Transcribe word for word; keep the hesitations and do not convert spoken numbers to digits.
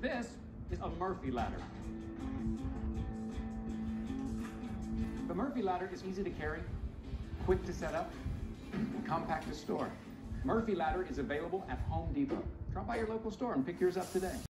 This is a Murphy ladder. The Murphy ladder is easy to carry, quick to set up, and compact to store. Murphy ladder is available at Home Depot. Drop by your local store and pick yours up today.